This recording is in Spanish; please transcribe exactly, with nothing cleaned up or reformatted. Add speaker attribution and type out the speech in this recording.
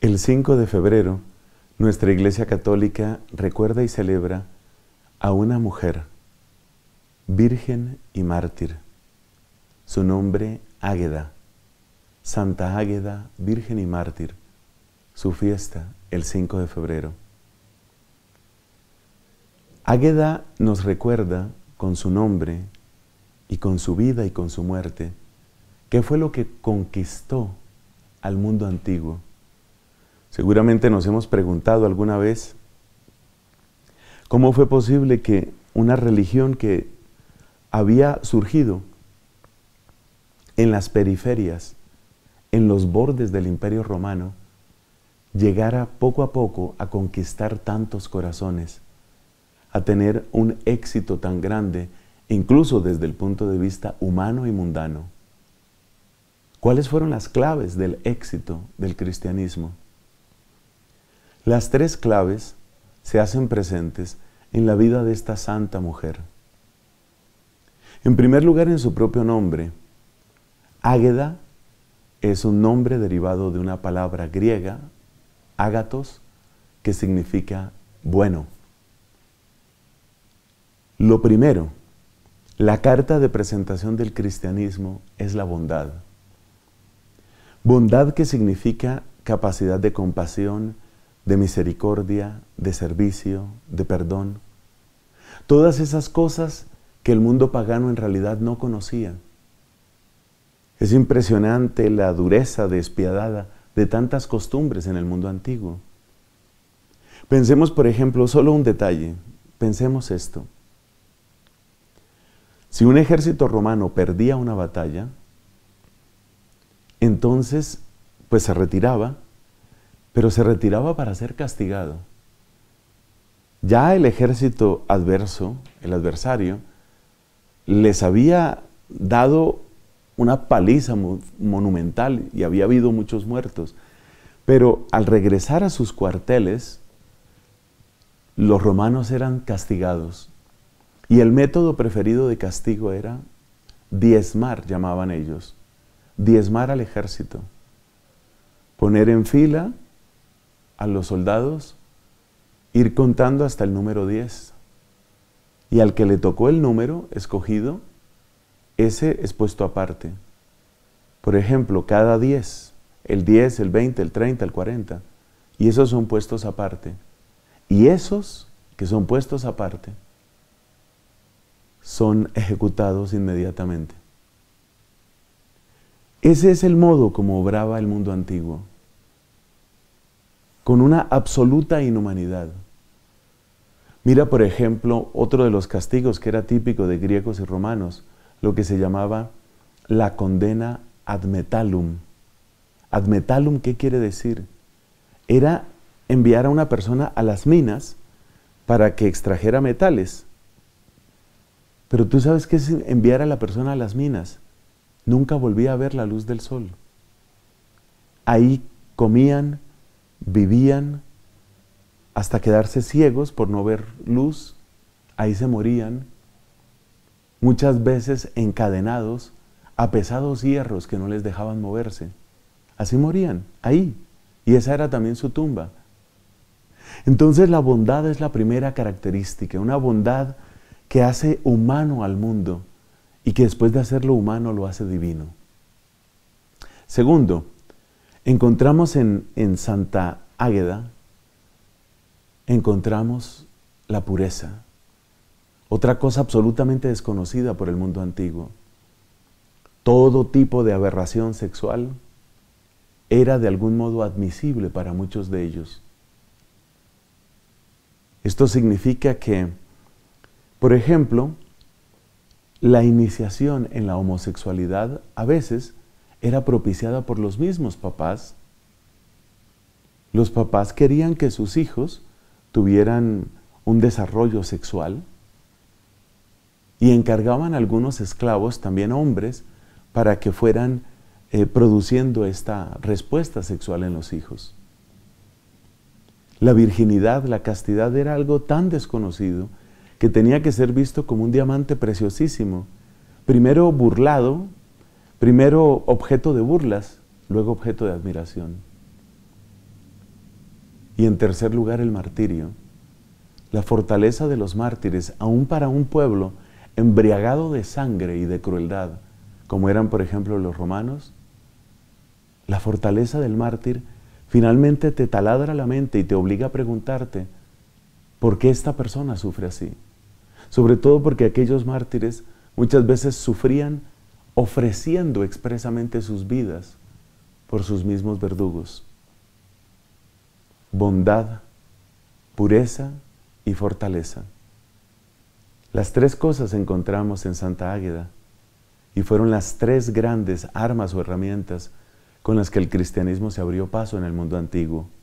Speaker 1: El cinco de febrero, nuestra Iglesia Católica recuerda y celebra a una mujer, virgen y mártir. Su nombre, Águeda, Santa Águeda, virgen y mártir. Su fiesta, el cinco de febrero. Águeda nos recuerda con su nombre y con su vida y con su muerte qué fue lo que conquistó al mundo antiguo. Seguramente nos hemos preguntado alguna vez cómo fue posible que una religión que había surgido en las periferias, en los bordes del Imperio Romano, llegara poco a poco a conquistar tantos corazones, a tener un éxito tan grande, incluso desde el punto de vista humano y mundano. ¿Cuáles fueron las claves del éxito del cristianismo? Las tres claves se hacen presentes en la vida de esta santa mujer. En primer lugar, en su propio nombre. Águeda es un nombre derivado de una palabra griega, ágatos, que significa bueno. Lo primero, la carta de presentación del cristianismo es la bondad. Bondad que significa capacidad de compasión, de misericordia, de servicio, de perdón. Todas esas cosas que el mundo pagano en realidad no conocía. Es impresionante la dureza despiadada de tantas costumbres en el mundo antiguo. Pensemos, por ejemplo, solo un detalle. Pensemos esto. Si un ejército romano perdía una batalla, entonces pues se retiraba, pero se retiraba para ser castigado. Ya el ejército adverso, el adversario, les había dado una paliza monumental y había habido muchos muertos. Pero al regresar a sus cuarteles, los romanos eran castigados. Y el método preferido de castigo era diezmar, llamaban ellos. Diezmar al ejército. Poner en fila a los soldados, ir contando hasta el número diez. Y al que le tocó el número escogido, ese es puesto aparte. Por ejemplo, cada diez, el diez, el veinte, el treinta, el cuarenta, y esos son puestos aparte. Y esos que son puestos aparte son ejecutados inmediatamente. Ese es el modo como obraba el mundo antiguo, con una absoluta inhumanidad. Mira, por ejemplo, otro de los castigos que era típico de griegos y romanos, lo que se llamaba la condena ad metallum. Ad metallum, ¿qué quiere decir? Era enviar a una persona a las minas para que extrajera metales. Pero tú sabes qué es enviar a la persona a las minas. Nunca volvía a ver la luz del sol. Ahí comían, vivían, hasta quedarse ciegos por no ver luz. Ahí se morían, muchas veces encadenados a pesados hierros que no les dejaban moverse. Así morían, ahí. Y esa era también su tumba. Entonces la bondad es la primera característica, una bondad que hace humano al mundo y que después de hacerlo humano lo hace divino. Segundo, encontramos en, en Santa Águeda, encontramos la pureza, otra cosa absolutamente desconocida por el mundo antiguo. Todo tipo de aberración sexual era de algún modo admisible para muchos de ellos. Esto significa que, por ejemplo, la iniciación en la homosexualidad a veces era propiciada por los mismos papás. Los papás querían que sus hijos tuvieran un desarrollo sexual y encargaban a algunos esclavos, también hombres, para que fueran eh, produciendo esta respuesta sexual en los hijos. La virginidad, la castidad era algo tan desconocido que tenía que ser visto como un diamante preciosísimo, primero burlado, primero objeto de burlas, luego objeto de admiración. Y en tercer lugar, el martirio. La fortaleza de los mártires, aún para un pueblo embriagado de sangre y de crueldad, como eran por ejemplo los romanos, la fortaleza del mártir finalmente te taladra la mente y te obliga a preguntarte, ¿por qué esta persona sufre así? Sobre todo porque aquellos mártires muchas veces sufrían ofreciendo expresamente sus vidas por sus mismos verdugos. Bondad, pureza y fortaleza. Las tres cosas encontramos en Santa Águeda y fueron las tres grandes armas o herramientas con las que el cristianismo se abrió paso en el mundo antiguo.